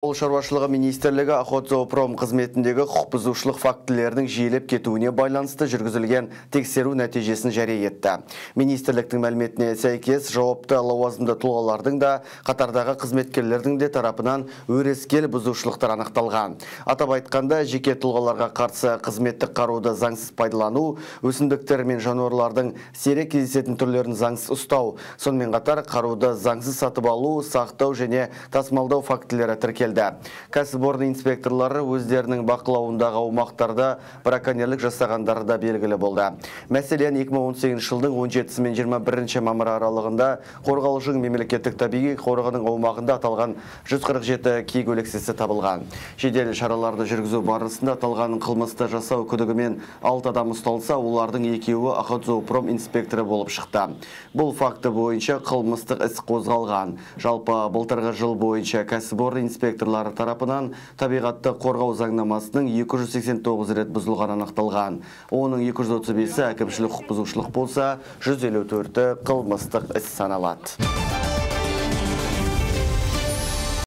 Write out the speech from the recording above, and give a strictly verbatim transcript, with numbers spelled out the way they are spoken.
Ауыл шаруашылығы министрлігі Охотзоопром қызметіндегі құқық бұзушылық фактілерінің жиілеп кетуіне байланысты жүргізілген тексеру нәтижесін жария етті. Министрліктің мәліметіне сәйкес, жауапты лауазымды тұлғалардың да, қатардағы қызметкерлердің де тарапынан өрескел бұзушылықтар анықталған. Атап айтқанда, жеке тұлғаларға қарсы қызметтік қаруды заңсыз пайдалану, өсімдіктер мен жануарлардың сирек кездесетін түрлерін заңсыз ұстау, сонымен қатар қаруды заңсыз сатып алу, сақтау және тасымалдау фактілері тіркелді. Кәсіпорын инспекторлары өздерінің бақылауындағы аумақтарда браконьерлік жасағандары да белгілі болды. Мәселен, екі мың он сегізінші жылдың он жетісі мен жиырма бірінші мамыр аралығында Қорғалжың мемлекеттік табиғи қорығының аумағында аталған жүз қырық жеті киік өлексесі табылған. Жедел шараларды жүргізу барысында аталған қылмысты жасау күдігімен алты адам ұсталса, олардың екеуі Охотзоопром инспекторы болып шықты. Бұл факті бойынша қылмыстық іс қозғалған. Жалпы былтырғы жыл бойынша кәсіпорын инспекторлары тарапынан табиғатты қорғау заңнамасының екі жүз сексен тоғыз рет бұзылғаны анықталған. Оның екі жүз отыз бесі әкімшілік құқық бұзушылық болса, жүз елу төрті қылмыстық іс саналады.